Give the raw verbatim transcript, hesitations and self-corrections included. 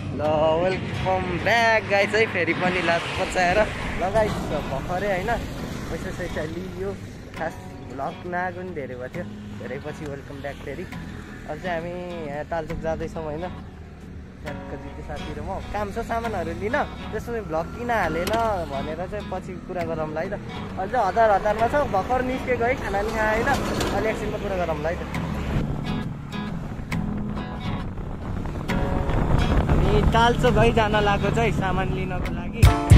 ल welcome back guys है फेरि पनि लास्ट पचाएर लगाइस भर्खरै होइन पैसा सैसा लियो खास भ्लग नआएको नि धेरै भयो थियो धेरै पछि वेलकम ब्याक फेरि अब चाहिँ हामी यहाँ तालचोक जाँदैछौँ होइन ट्याक्क जित्ने साथी र म काम छ सामानहरू लिन त्यसमा भ्लग किन हालेन भनेर चाहिँ पछि कुरा गरौँला है त अझ हतार हतारमा छ भर्खर निस्केको है खाना नि खाएन अलि एकछिनमा कुरा गरौँला है त तालचोक है जान लागेको चाहिँ सामान लिनको लागि